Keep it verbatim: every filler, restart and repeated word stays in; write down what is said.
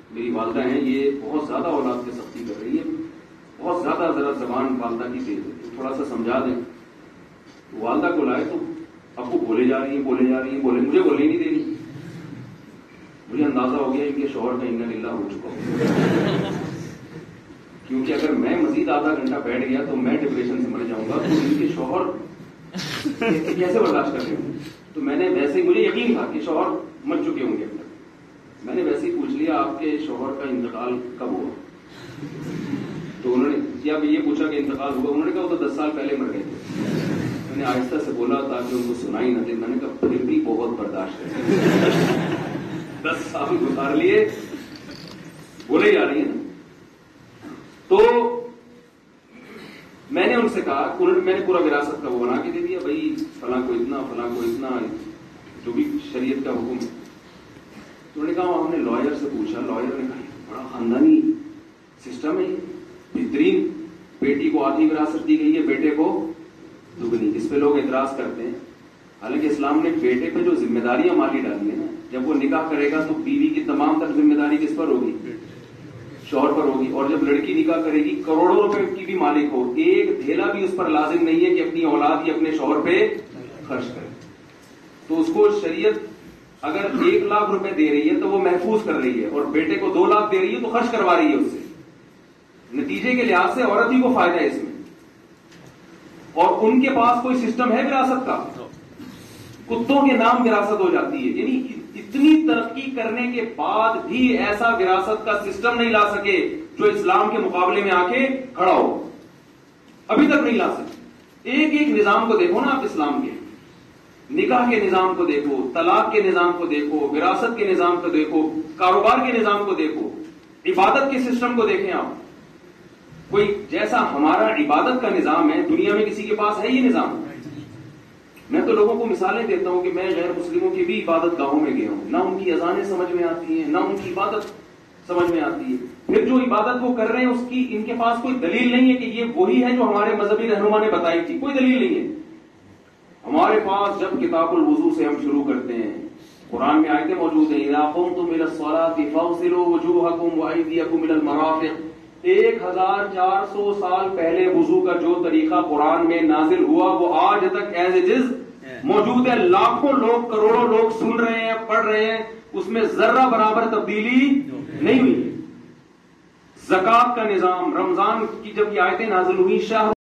میری والدہ ہیں، یہ بہت زیادہ اولاد پہ سختی کر رہی ہے، بہت زیادہ ذرا زبان والدہ کی تیز ہے، تھوڑا سا سمجھا دیں. والدہ کو لائے تو ابو بولے جا رہی ہیں بولے جا رہی ہیں بولے مجھے بولنے نہیں دے رہی. مجھے اندازہ ہو گیا ان کے شوہر کا انا للہ ہو چکا ہوں، کیونکہ اگر میں مزید آدھا گھنٹہ بیٹھ گیا تو میں ڈپریشن سے مر جاؤں گا، تو ان کے شوہر کیسے برداشت کر رہے ہوں. تو میں نے ویسے ہی، مجھے یقین تھا کہ شوہر مر چکے ہوں گے اب تک، میں نے ویسے ہی پوچھ لیا آپ کے شوہر کا انتقال کب ہوا؟ تو انہوں نے جب یہ پوچھا کہ انتقال ہوا، انہوں نے کہا وہ تو دس سال پہلے مر گئے تھے. میں نے آہستہ سے بولا تاکہ ان کو سنائی نہ دے، میں نے کہا پھر بھی بہت برداشت ہے، دس سال گزار لیے بولے جا رہی ہیں نا. تو میں نے ان سے کہا، میں نے پورا وراثت کا وہ بنا کے دے دیا، بھائی فلاں کو اتنا فلاں کو اتنا، جو بھی شریعت کا حکم ہے. تو انہوں نے کہا ہم نے لائر سے پوچھا، لائر نے کہا بڑا خاندانی سسٹم ہے، بہترین، بیٹی کو آدھی وراثت دی گئی ہے، بیٹے کو دگنی. اس پہ لوگ اعتراض کرتے ہیں، حالانکہ اسلام نے بیٹے پہ جو ذمہ داریاں مالی ڈالی ہیں نا، جب وہ نکاح کرے گا تو بیوی کی تمام تر ذمہ داری کس پر ہوگی؟ شوہر پر ہوگی. اور جب لڑکی نکاح کرے گی کروڑوں روپے کی بھی مالک ہو، ایک دھیلا بھی اس پر لازم نہیں ہے کہ اپنی اولاد یا اپنے شوہر پہ خرچ کرے. تو اس کو شریعت اگر ایک لاکھ روپے دے رہی ہے تو وہ محفوظ کر رہی ہے، اور بیٹے کو دو لاکھ دے رہی ہے تو خرچ کروا رہی ہے اس سے. نتیجے کے لحاظ سے عورت ہی کو فائدہ ہے اس میں. اور ان کے پاس کوئی سسٹم ہے وراثت کا؟ کتوں کے نام وراثت ہو جاتی ہے. یعنی اتنی ترقی کرنے کے بعد بھی ایسا وراثت کا سسٹم نہیں لا سکے جو اسلام کے مقابلے میں آ کے کھڑا ہو. ابھی تک نہیں لا سکے. ایک ایک نظام کو دیکھو نا آپ اسلام کے، نکاح کے نظام کو دیکھو، طلاق کے نظام کو دیکھو، وراثت کے نظام کو دیکھو، کاروبار کے نظام کو دیکھو، عبادت کے سسٹم کو دیکھیں آپ. کوئی جیسا ہمارا عبادت کا نظام ہے دنیا میں کسی کے پاس ہے یہ نظام؟ میں تو لوگوں کو مثالیں دیتا ہوں کہ میں غیر مسلموں کی بھی عبادت گاہوں میں گیا ہوں، نہ ان کی اذانیں سمجھ میں آتی ہیں، نہ ان کی عبادت سمجھ میں آتی ہے. پھر جو عبادت وہ کر رہے ہیں اس کی ان کے پاس کوئی دلیل نہیں ہے کہ یہ وہی ہے جو ہمارے مذہبی رہنما نے بتائی تھی، کوئی دلیل نہیں ہے. ہمارے پاس جب کتاب الوضو سے ہم شروع کرتے ہیں، قرآن میں آیتیں موجود ہیں، اذا قمتم الى الصلاة فاغسلوا وجوهكم وايديكم الى المرافق. ایک ہزار چار سو سال پہلے وضو کا جو طریقہ قرآن میں نازل ہوا وہ آج تک ایز اٹ از موجود ہے. لاکھوں لوگ، کروڑوں لوگ سن رہے ہیں، پڑھ رہے ہیں، اس میں ذرہ برابر تبدیلی نہیں ہوئی. زکات کا نظام، رمضان کی جب یہ آیتیں نازل ہوئی، شاہ